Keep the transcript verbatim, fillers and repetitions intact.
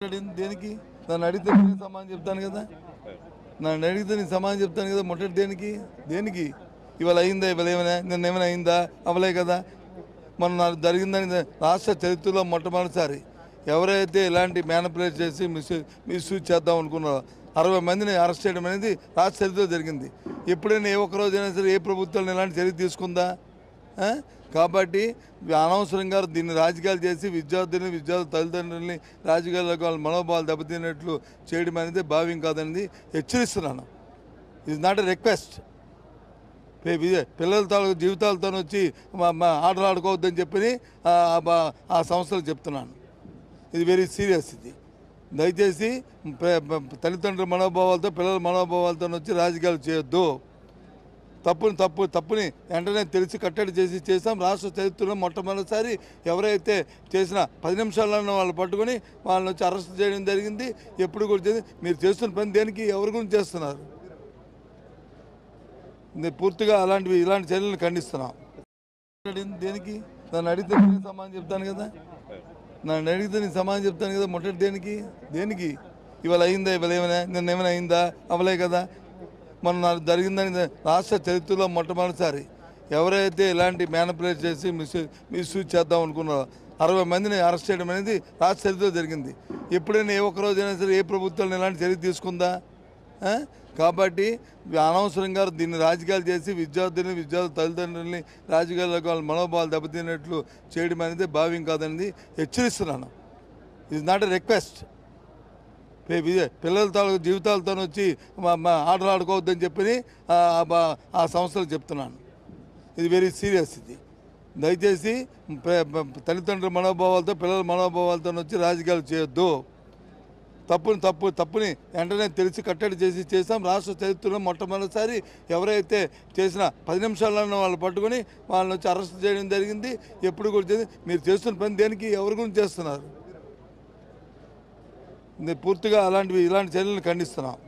దేనికి నన్ను అడిగితే నేను సమాధానం చెప్తాను కదా నన్ను అడిగితే నేను సమాధానం చెప్తాను కదా మొట్టటి దేనికి దేనికి ఇవాళ అయిందా ఇవాళ ఏమైనా నిన్న ఏమైనా అయిందా అవలే కదా మొన్న జరిగిందని రాష్ట్ర చరిత్రలో మొట్టమొదటిసారి ఎవరైతే ఇలాంటి మ్యానిపులేట్ చేసి మిస్ మిస్యూజ్ చేద్దాం అనుకున్నారో అరవై మందిని అరెస్ట్ చేయడం అనేది రాష్ట్ర చరిత్రలో జరిగింది. ఎప్పుడైనా ఏ ఒక్కరోజైనా సరే ఏ ప్రభుత్వం ఇలాంటి చర్య తీసుకుందా? కాబట్టి అనవసరంగా దీన్ని రాజకీయాలు చేసి విద్యార్థులని విద్యార్థుల తల్లిదండ్రులని రాజకీయాలకు వాళ్ళ మనోభావాలు దెబ్బతిన్నట్లు చేయడం అనేది భావ్యం కాదనేది హెచ్చరిస్తున్నాను. ఇది నాట్ ఎ రిక్వెస్ట్. పిల్లలతో జీవితాలతో వచ్చి ఆటలు ఆడుకోవద్దని చెప్పి ఆ సంస్థలు చెప్తున్నాను. ఇది వెరీ సీరియస్. ఇది దయచేసి తల్లిదండ్రుల మనోభావాలతో పిల్లల మనోభావాలతో వచ్చి రాజకీయాలు చేయొద్దు. తప్పుని తప్పు తప్పుని వెంటనే తెలిసి కట్టడి చేసి చేసాం. రాష్ట్ర చరిత్రలో మొట్టమొదటిసారి ఎవరైతే చేసిన పది నిమిషాల్లో వాళ్ళు పట్టుకొని వాళ్ళని వచ్చి అరెస్ట్ చేయడం జరిగింది. ఎప్పుడు కూడా చేసి మీరు చేస్తున్న పని దేనికి ఎవరి గురించి చేస్తున్నారు? పూర్తిగా అలాంటివి ఇలాంటి చర్యలను ఖండిస్తున్నాం. దేనికి నన్ను అడిగితే నేను సమాధానం చెప్తాను కదా నన్ను అడిగితే నేను సమాధానం చెప్తాను కదా మొట్టటి దేనికి దేనికి ఇవాళ అయిందా ఇవాళ ఏమైనా నిన్న ఏమైనా అయిందా అవలే కదా మొన్న జరిగిందని రాష్ట్ర చరిత్రలో మొట్టమొదటిసారి ఎవరైతే ఇలాంటి మ్యానిపులేట్ చేసి మిస్ మిస్యూజ్ చేద్దాం అనుకున్నారో అరవై మందిని అరెస్ట్ చేయడం అనేది రాష్ట్ర చరిత్రలో జరిగింది. ఎప్పుడైనా ఏ ఒక్కరోజైనా సరే ఏ ప్రభుత్వం ఇలాంటి చర్య తీసుకుందా? కాబట్టి అనవసరంగా దీన్ని రాజకీయాలు చేసి విద్యార్థులని విద్యార్థుల తల్లిదండ్రులని రాజకీయాలకు వాళ్ళ మనోభావాలు దెబ్బతిన్నట్లు చేయడం అనేది భావ్యం కాదనేది హెచ్చరిస్తున్నాను. ఇది నాట్ ఎ రిక్వెస్ట్. పిల్లలతో జీవితాలతో వచ్చి ఆటలు ఆడుకోవద్దని చెప్పి ఆ సంస్థలు చెప్తున్నాను. ఇది వెరీ సీరియస్. ఇది దయచేసి తల్లిదండ్రుల మనోభావాలతో పిల్లల మనోభావాలతో వచ్చి రాజకీయాలు చేయొద్దు. తప్పుని తప్పు తప్పుని వెంటనే తెలిసి కట్టడి చేసి చేసాం. రాష్ట్ర చరిత్రలో మొట్టమొదటిసారి ఎవరైతే చేసిన పది నిమిషాల్లో వాళ్ళు పట్టుకొని వాళ్ళని వచ్చి అరెస్ట్ చేయడం జరిగింది. ఎప్పుడు కూడా చేసి మీరు చేస్తున్న పని దేనికి ఎవరి గురించి చేస్తున్నారు? పూర్తిగా అలాంటివి ఇలాంటి చర్యలను ఖండిస్తున్నాం.